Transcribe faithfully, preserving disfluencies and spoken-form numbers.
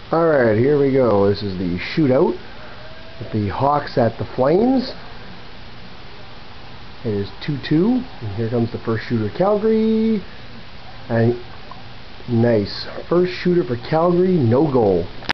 Alright, here we go. This is the shootout with the Hawks at the Flames. It is two two, and here comes the first shooter, Calgary. And nice. First shooter for Calgary, no goal.